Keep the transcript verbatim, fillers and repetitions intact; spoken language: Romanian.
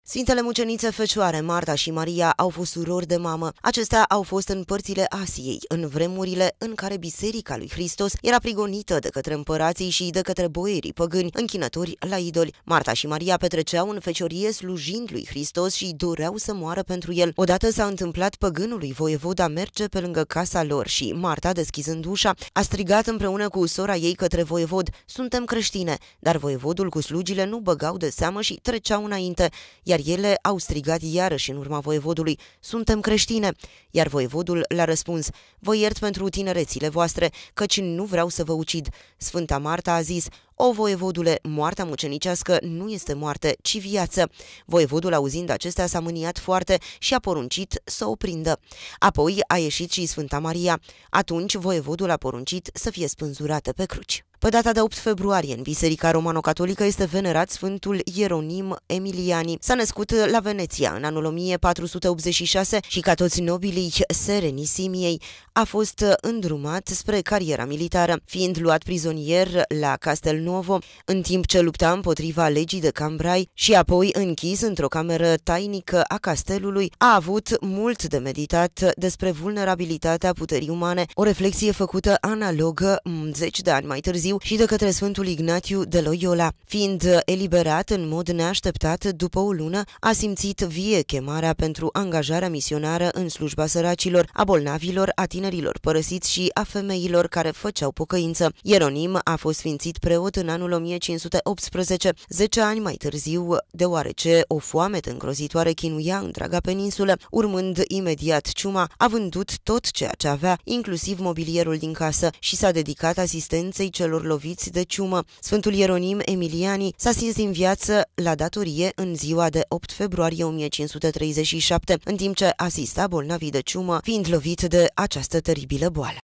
Sfintele mucenițe Fecioare, Marta și Maria, au fost surori de mamă. Acestea au fost în părțile Asiei, în vremurile în care Biserica lui Hristos era prigonită de către împărații și de către boierii păgâni, închinători la idoli. Marta și Maria petreceau în feciorie slujind lui Hristos și doreau să moară pentru el. Odată s-a întâmplat păgânului voievod a merge pe lângă casa lor și Marta, deschizând ușa, a strigat împreună cu sora ei către voievod: "Suntem creștine!" Dar voievodul cu slugile nu băgau de seamă și treceau înainte, iar ele au strigat iarăși în urma voievodului: "Suntem creștine!" Iar voievodul le-a răspuns: "Vă iert pentru tinerețile voastre, căci nu vreau să vă ucid." Sfânta Marta a zis: "O, voievodule, moartea mucenicească nu este moarte, ci viață." Voievodul, auzind acestea, s-a mâniat foarte și a poruncit să o prindă. Apoi a ieșit și Sfânta Maria. Atunci voievodul a poruncit să fie spânzurată pe cruci. Pe data de opt februarie, în Biserica Romano-Catolică este venerat Sfântul Ieronim Emiliani. S-a născut la Veneția în anul o mie patru sute optzeci și șase și, ca toți nobilii Serenisimiei, a fost îndrumat spre cariera militară, fiind luat prizonier la Castelnuovo, în timp ce lupta împotriva legii de Cambrai și apoi închis într-o cameră tainică a castelului. A avut mult de meditat despre vulnerabilitatea puterii umane, o reflexie făcută analogă zeci de ani mai târziu și de către Sfântul Ignatiu de Loyola. Fiind eliberat în mod neașteptat după o lună, a simțit vie chemarea pentru angajarea misionară în slujba săracilor, a bolnavilor, a tinerilor părăsiți și a femeilor care făceau pocăință. Ieronim a fost sfințit preot în anul o mie cinci sute optsprezece, zece ani mai târziu, deoarece o foamete îngrozitoare chinuia întreaga peninsulă. Urmând imediat ciuma, a vândut tot ceea ce avea, inclusiv mobilierul din casă, și s-a dedicat asistenței celor loviți de ciumă. Sfântul Ieronim Emiliani s-a stins din viață la datorie în ziua de opt februarie o mie cinci sute treizeci și șapte, în timp ce asista bolnavii de ciumă, fiind lovit de această teribilă boală.